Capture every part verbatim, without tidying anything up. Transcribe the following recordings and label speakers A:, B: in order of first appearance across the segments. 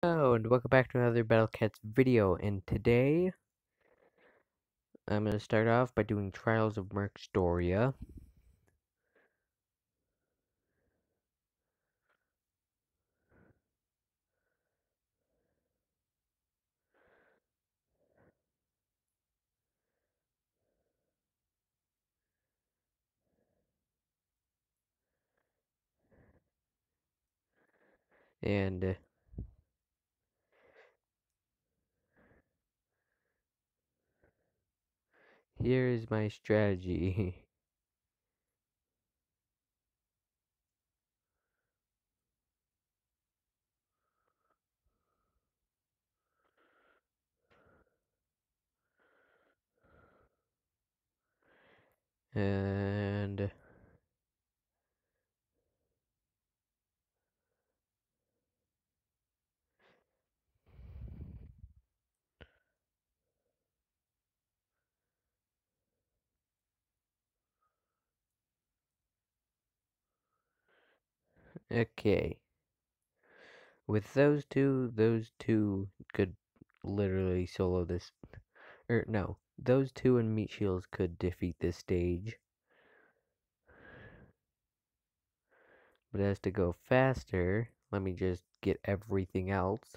A: Hello and welcome back to another Battle Cats video, and today I'm going to start off by doing Trials of Mercstoria. And uh, here is my strategy. and okay. With those two, those two could literally solo this. Or no, those two and Meat Shields could defeat this stage. But as to go faster, let me just get everything else.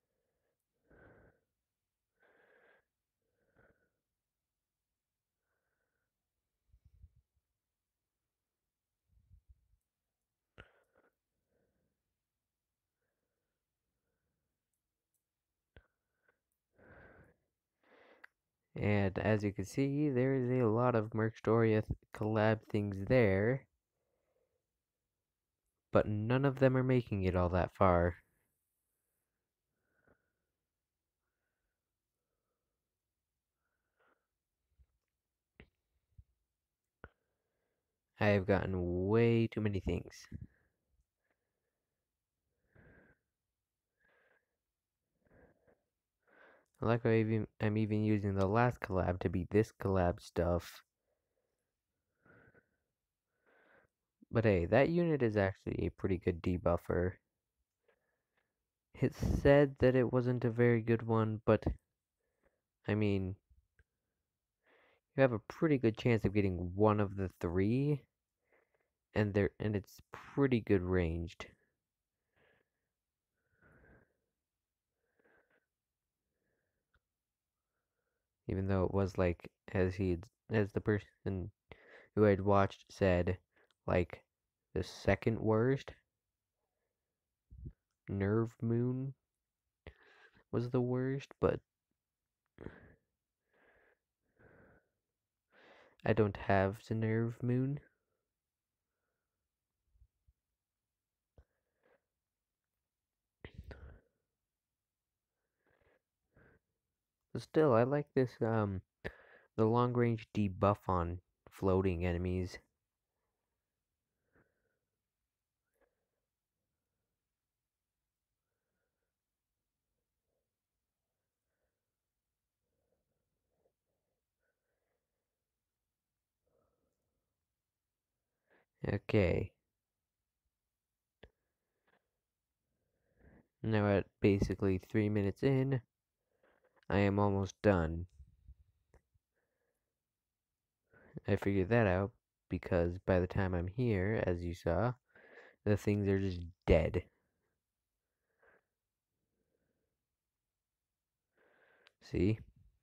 A: And as you can see, there is a lot of Mercstoria collab things there, but none of them are making it all that far. I have gotten way too many things. I like how even, I'm even using the last collab to beat this collab stuff. But hey, that unit is actually a pretty good debuffer. It said that it wasn't a very good one, but I mean, you have a pretty good chance of getting one of the three, and there and it's pretty good ranged. Even though it was like, as he as the person who I'd watched said, like the second worst. Nerve Moon was the worst, but I don't have the Nerve Moon. But still, I like this, um, the long range debuff on floating enemies. Okay. Now at basically three minutes in, I am almost done. I figured that out because by the time I'm here, as you saw, the things are just dead. See?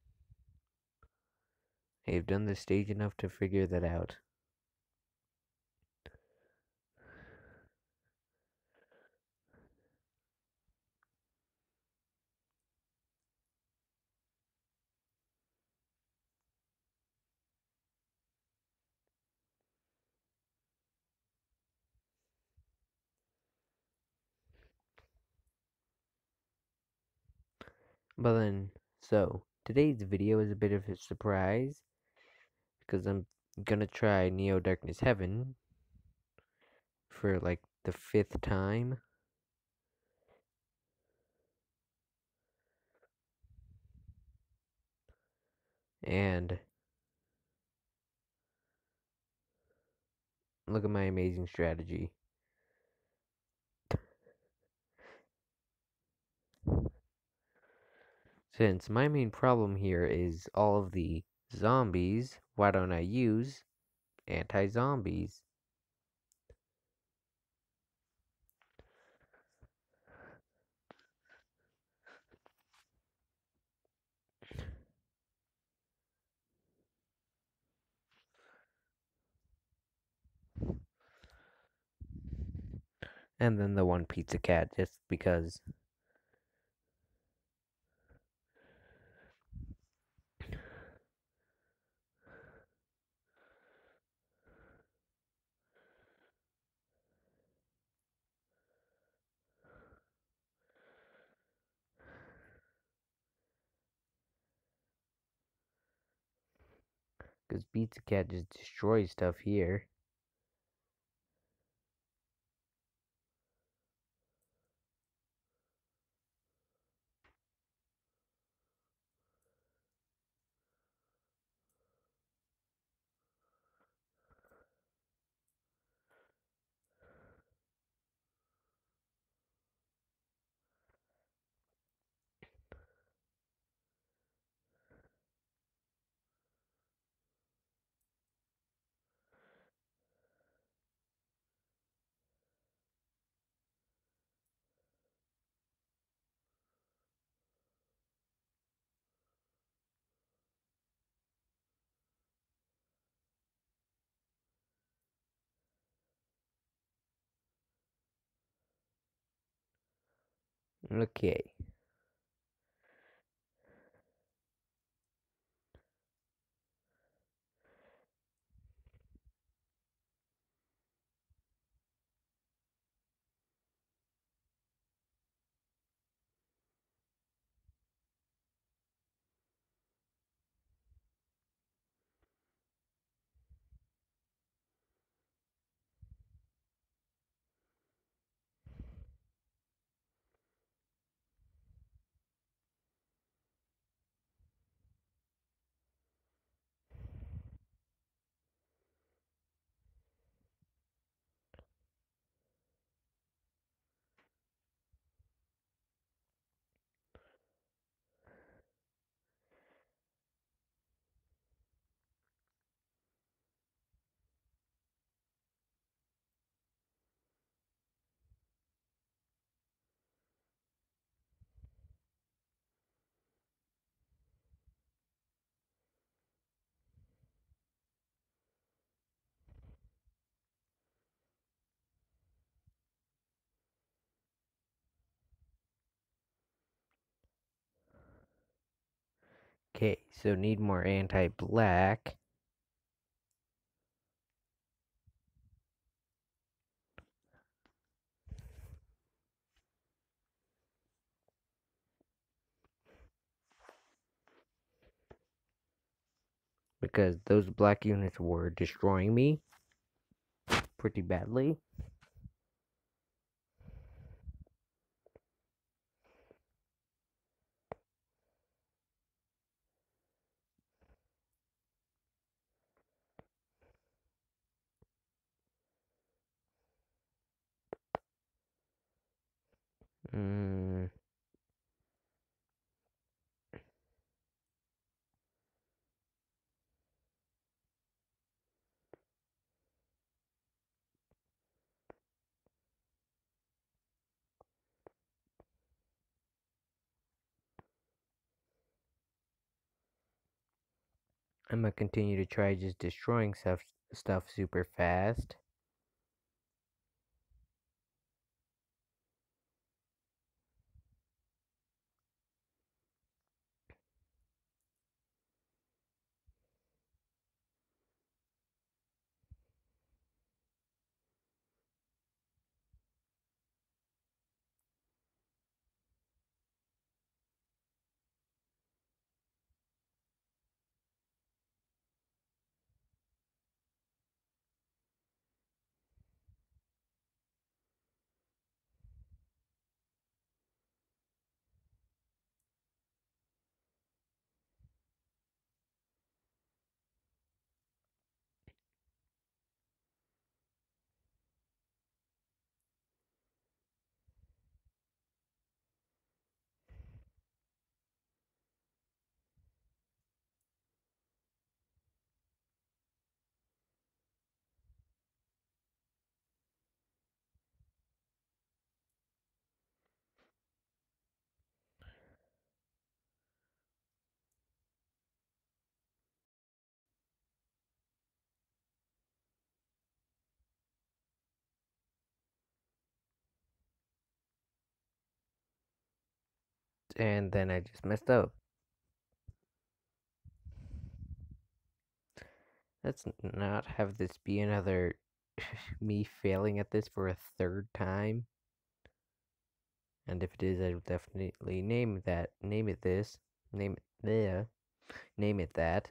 A: I've done this stage enough to figure that out. But then, so, today's video is a bit of a surprise, because I'm gonna try Neo Darkness Heaven for like the fifth time. And look at my amazing strategy. Since my main problem here is all of the zombies, why don't I use anti-zombies? And then the one pizza cat, just because. Because pizza cat just destroys stuff here. Okay. Okay, so need more anti-black. Because those black units were destroying me pretty badly. Mm. I'm gonna continue to try just destroying stuff stuff super fast. And then I just messed up. Let's not have this be another me failing at this for a third time. And if it is, I will definitely name that. Name it this. Name it there. Name it that.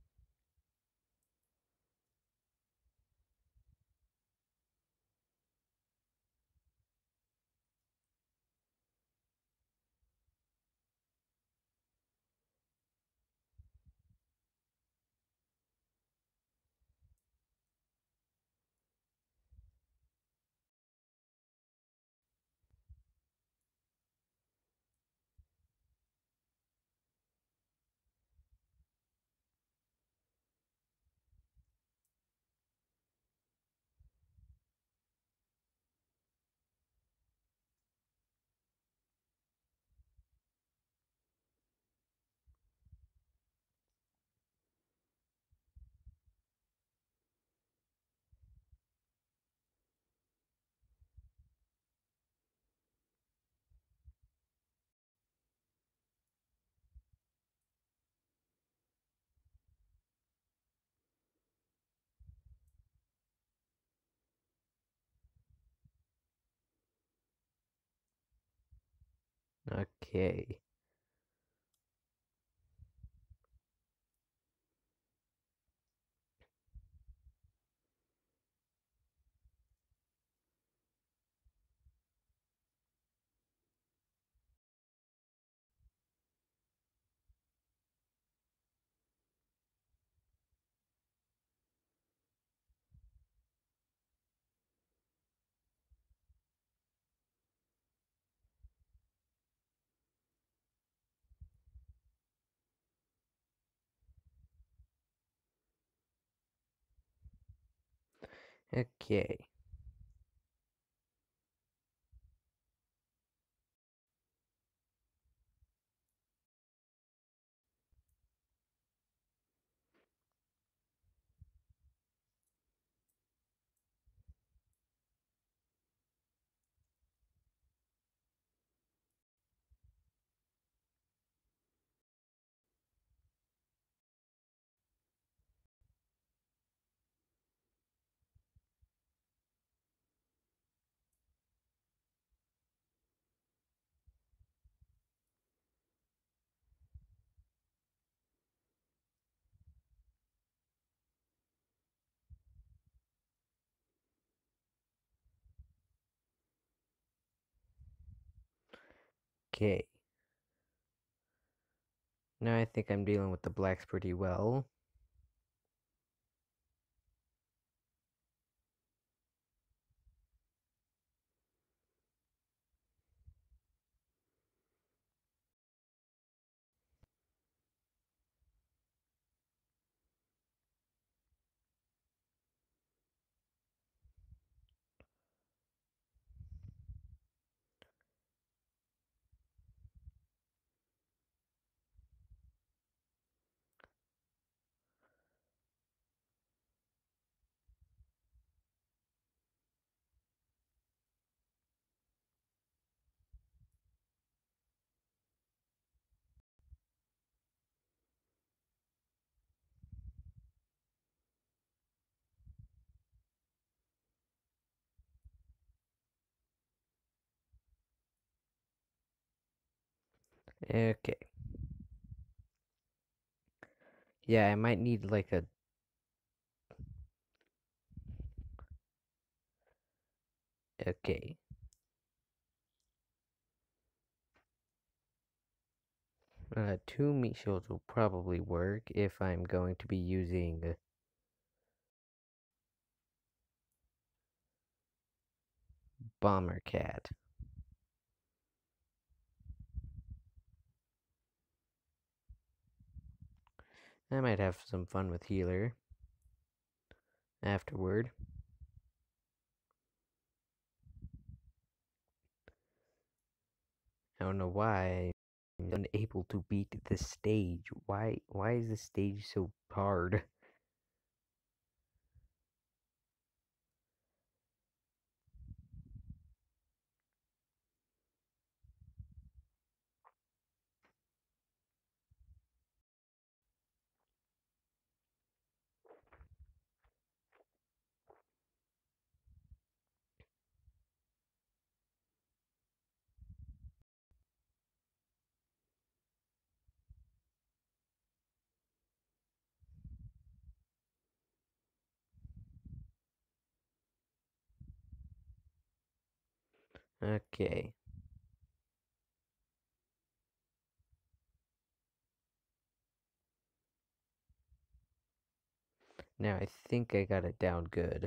A: Okay. Okay. Okay. Now I think I'm dealing with the blacks pretty well. Okay. Yeah, I might need like a... Okay. Uh, two meat shields will probably work if I'm going to be using Bomber Cat. I might have some fun with Healer afterward. I don't know why I'm unable to beat this stage. Why why is this stage so hard? Okay. Now I think I got it down good.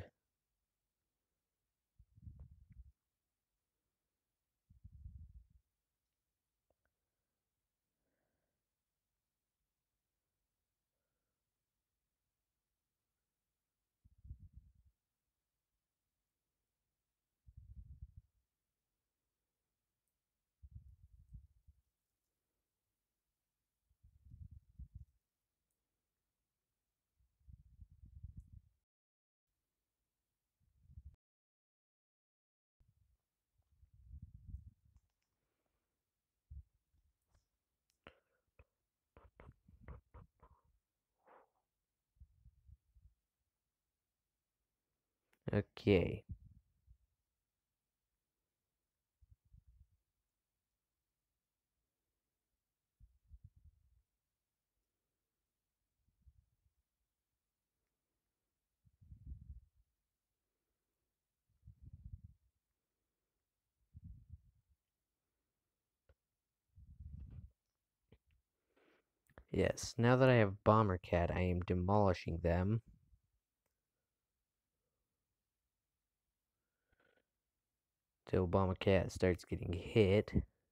A: Okay. Yes, now that I have Bomber Cat, I am demolishing them. Till Bomber Cat starts getting hit.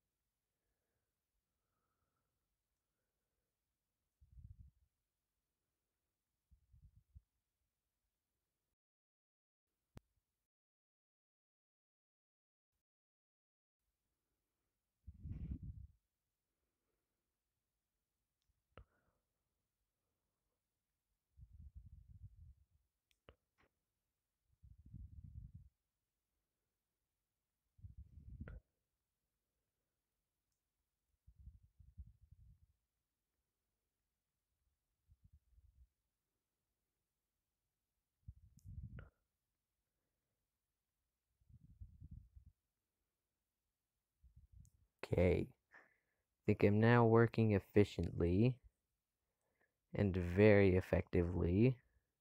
A: Okay. I think I'm now working efficiently and very effectively.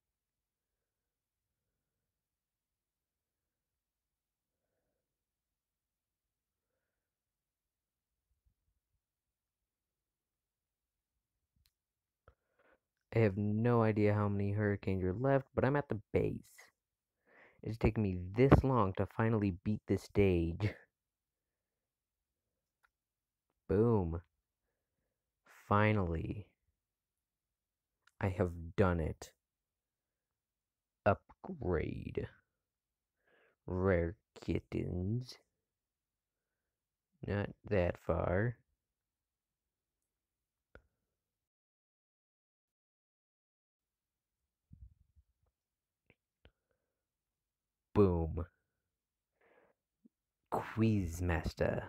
A: I have no idea how many hurricanes are left, but I'm at the base. It's taken me this long to finally beat this stage. Boom. Finally. I have done it. Upgrade. Rare kittens. Not that far. Boom. Quizmaster.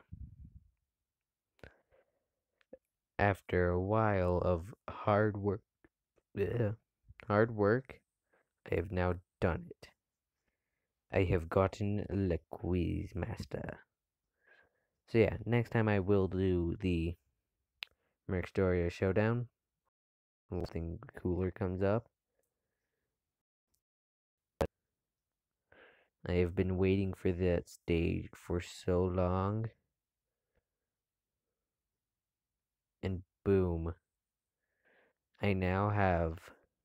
A: After a while of hard work, ugh, hard work, I have now done it. I have gotten Le Quizmaster. So yeah, next time I will do the Mercstoria Showdown. Something cooler comes up. I have been waiting for that stage for so long. And boom. I now have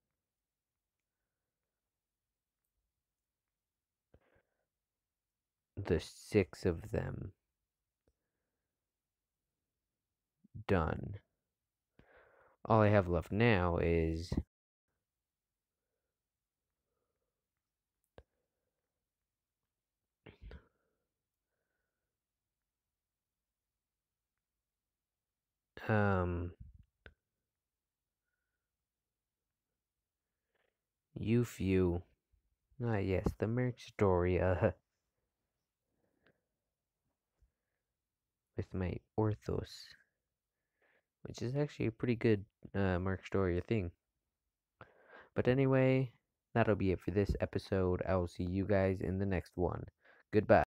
A: the six of them done. All I have left now is um you few. Ah yes, the Mercstoria with my Orthos, which is actually a pretty good uh, Mercstoria thing. But anyway, that'll be it for this episode. I will see you guys in the next one. Goodbye.